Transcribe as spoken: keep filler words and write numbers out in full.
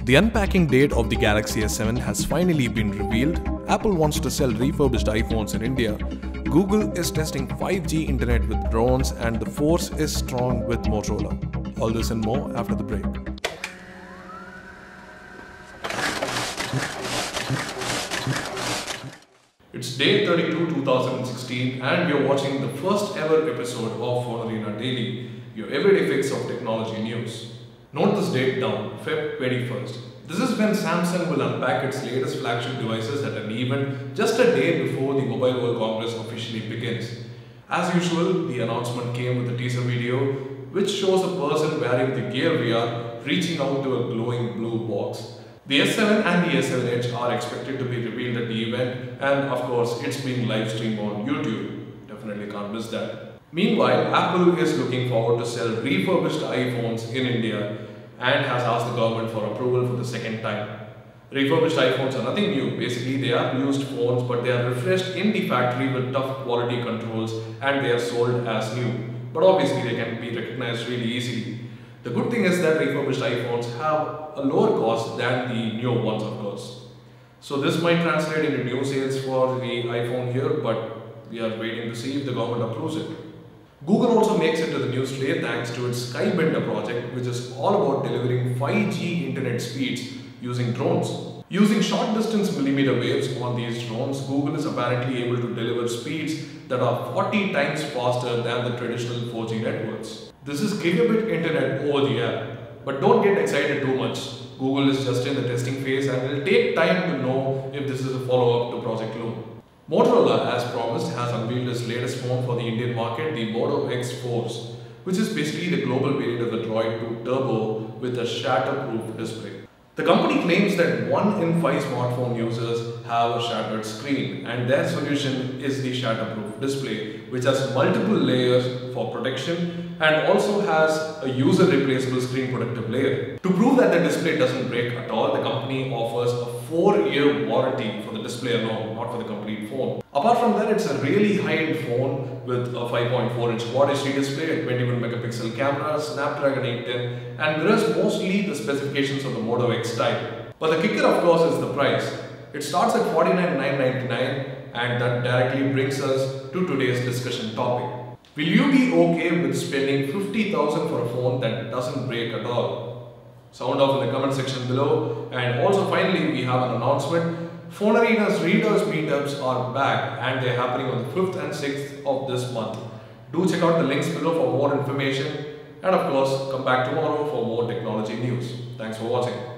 The unpacking date of the Galaxy S seven has finally been revealed. Apple wants to sell refurbished iPhones in India. Google is testing five G internet with drones, and the force is strong with Motorola. All this and more after the break. It's day thirty-two, two thousand sixteen, and you're watching the first ever episode of Phone Arena Daily, your everyday fix of technology news. Note this date down, February twenty-first. This is when Samsung will unpack its latest flagship devices at an event just a day before the Mobile World Congress officially begins. As usual, the announcement came with a teaser video which shows a person wearing the Gear V R reaching out to a glowing blue box. The S seven and the S seven Edge are expected to be revealed at the event, and of course it's being live streamed on YouTube. Definitely can't miss that. Meanwhile, Apple is looking forward to sell refurbished iPhones in India and has asked the government for approval for the second time. Refurbished iPhones are nothing new. Basically, they are used phones, but they are refreshed in the factory with tough quality controls, and they are sold as new. But obviously, they can be recognized really easily. The good thing is that refurbished iPhones have a lower cost than the newer ones, of course. So this might translate into new sales for the iPhone here, but we are waiting to see if the government approves it. Google also makes it to the news today thanks to its Skybender project, which is all about delivering five G internet speeds using drones. Using short distance millimeter waves on these drones, Google is apparently able to deliver speeds that are forty times faster than the traditional four G networks. This is gigabit internet over the air. But don't get excited too much. Google is just in the testing phase, and it will take time to know if this is a follow-up to Project Loon. Motorola, as promised, has unveiled its latest phone for the Indian market, the Moto X Force, which is basically the global variant of the Droid two Turbo with a shatterproof display. The company claims that one in five smartphone users have a shattered screen, and their solution is the shatterproof display, which has multiple layers for protection and also has a user replaceable screen protective layer. To prove that the display doesn't break at all, the company offers a four year warranty for the display alone, not for the complete phone. Apart from that, it's a really high-end phone with a five point four inch Quad H D display, a twenty-one megapixel camera, Snapdragon eight ten, and mirrors mostly the specifications of the Moto X type. But the kicker, of course, is the price. It starts at forty-nine thousand nine hundred ninety-nine, and that directly brings us to today's discussion topic. Will you be okay with spending fifty thousand dollars for a phone that doesn't break at all? Sound off in the comment section below. And also finally, we have an announcement. Phone Arena's Readers Meetups are back, and they're happening on the fifth and sixth of this month. Do check out the links below for more information, and of course, come back tomorrow for more technology news. Thanks for watching.